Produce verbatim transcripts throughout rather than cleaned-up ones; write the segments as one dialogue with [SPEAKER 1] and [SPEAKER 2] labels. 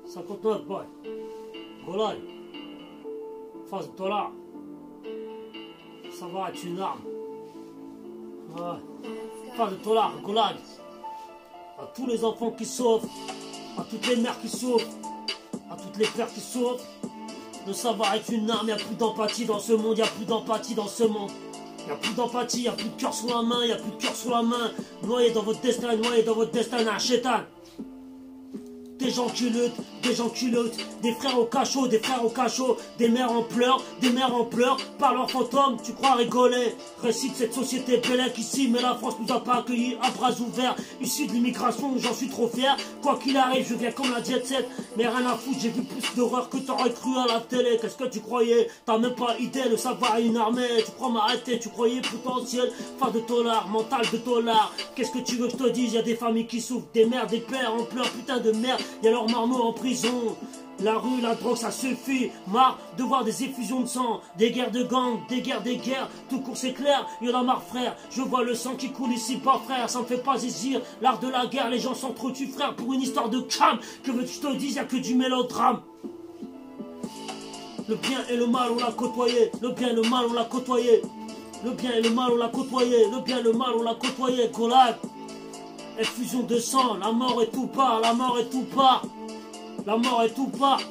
[SPEAKER 1] cinquante-neuf, boy. Golaï. Face de dollar. Ça va être une arme. Ouais. Face de dollar, Golaï. À tous les enfants qui souffrent, à toutes les mères qui souffrent, à toutes les pères qui souffrent. Le savoir est une arme, il n'y a plus d'empathie dans ce monde, il n'y a plus d'empathie dans ce monde. Il n'y a plus d'empathie, il n'y a plus de cœur sur la main, il n'y a plus de cœur sur la main. Noyé dans votre destin, noyé dans votre destin, un chétan. Des gens qui luttent, des gens qui luttent, des frères au cachot, des frères au cachot, des mères en pleurs, des mères en pleurs, par leurs fantômes, tu crois rigoler. Récit de cette société belle ici, mais la France nous a pas accueillis à bras ouverts. Issu de l'immigration, j'en suis trop fier. Quoi qu'il arrive, je viens comme la jet set. Mais rien à foutre, j'ai vu plus d'horreur que t'aurais cru à la télé. Qu'est-ce que tu croyais? T'as même pas idée, le savoir est une armée. Tu crois m'arrêter, tu croyais potentiel. Face de dollar, mental de dollar. Qu'est-ce que tu veux que je te dise? Y'a des familles qui souffrent, des mères, des pères en pleurs, putain de merde. Y'a leurs marmots en prison. La rue, la drogue, ça suffit. Marre de voir des effusions de sang, des guerres de gangs, des guerres, des guerres. Tout court, c'est clair, y en a marre, frère. Je vois le sang qui coule ici, pas frère. Ça me fait pas zizir. L'art de la guerre, les gens s'entretuent, frère, pour une histoire de crame. Que veux-tu que je te dise? Y'a que du mélodrame. Le bien et le mal, on l'a côtoyé. Le bien et le mal, on l'a côtoyé. Le bien et le mal, on l'a côtoyé. Le bien et le mal, on l'a côtoyé. Golaï. Effusion de sang, la mort est tout part, la mort est tout part. La mort est tout part.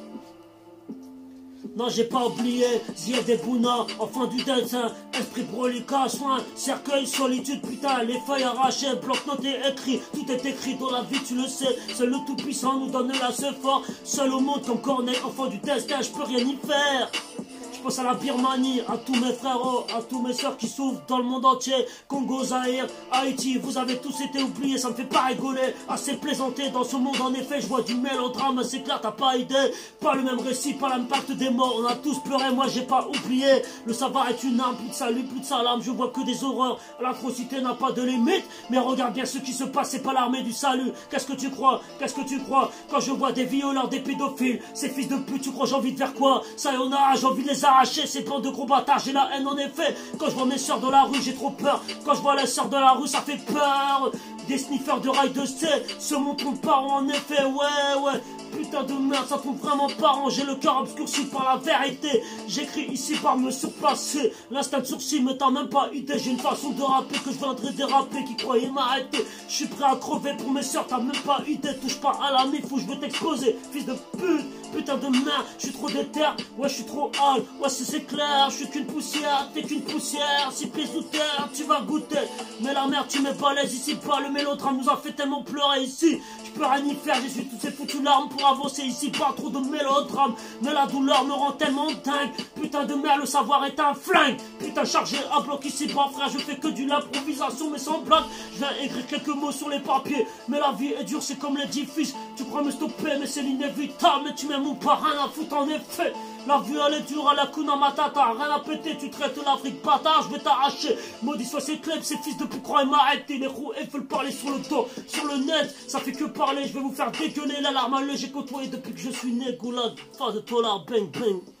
[SPEAKER 1] Non, j'ai pas oublié, Zied des Bouna, enfant du dessin, esprit brolica, soin, cercueil, solitude, putain, les feuilles arrachées, bloc-notes et écrit, tout est écrit dans la vie, tu le sais, seul le tout-puissant nous donne la ce fort, seul au monde comme Corneille, enfant du destin, je peux rien y faire. Je pense à la Birmanie, à tous mes frérots, à tous mes soeurs qui souffrent dans le monde entier. Congo, Zaïre, Haïti, vous avez tous été oubliés, ça me fait pas rigoler. Assez plaisanter dans ce monde, en effet, je vois du mélodrame, c'est clair, t'as pas idée. Pas le même récit, pas l'impact des morts, on a tous pleuré, moi j'ai pas oublié. Le savoir est une arme, plus de salut, plus de salam, je vois que des horreurs. L'atrocité n'a pas de limite, mais regarde bien ce qui se passe, c'est pas l'armée du salut. Qu'est-ce que tu crois? Qu'est-ce que tu crois? Quand je vois des violeurs, des pédophiles, ces fils de pute, tu crois j'ai envie de faire quoi? Ça y en a, j'ai envie de les arracher, ces bandes de gros bâtards, j'ai la haine en effet. Quand je vois mes soeurs dans la rue, j'ai trop peur. Quand je vois les soeurs dans la rue, ça fait peur. Des sniffers de rails de C se montrent parents en effet, ouais, ouais. Putain de merde, ça tombe vraiment parent. J'ai le cœur obscurci par la vérité. J'écris ici par me surpasser. L'instinct de sourcil me t'a même pas idée. J'ai une façon de rapper que je viendrai déraper. Qui croyait m'arrêter? Je suis prêt à crever pour mes soeurs, t'as même pas idée. Touche pas à la mif ou je vais t'exploser. Fils de pute, putain de merde. Je suis trop déter, ouais je suis trop hâle. Ouais c'est clair, je suis qu'une poussière. T'es qu'une poussière, six pieds sous terre. Tu vas goûter, mais la merde tu mets balèze ici pas. Le mélodrame nous a fait tellement pleurer ici. Je peux rien y faire, j'ai su toutes ces foutues larmes pour avancer ici, pas trop de mélodrame. Mais la douleur me rend tellement dingue. Putain de merde, le savoir est un flingue. Putain chargé à bloc ici bas frère, je fais que de l'improvisation mais sans blague. Je viens écrire quelques mots sur les papiers. Mais la vie est dure, c'est comme l'édifice. Tu crois me stopper mais c'est l'inévitable. Mais tu m'aimes ou pas, rien à foutre en effet. La vie elle est dure à la Kuna Matata. Rien à péter, tu traites l'Afrique bâtard, je vais t'arracher. Maudit soit ces clubs, ces fils de pute croient et m'arrêter. Les roues et veulent parler sur le dos, sur le net. Ça fait que parler, je vais vous faire dégueuler. L'alarme à l'œil, j'ai côtoyé depuis que je suis né. Goulag, phase de dollar, bang bang.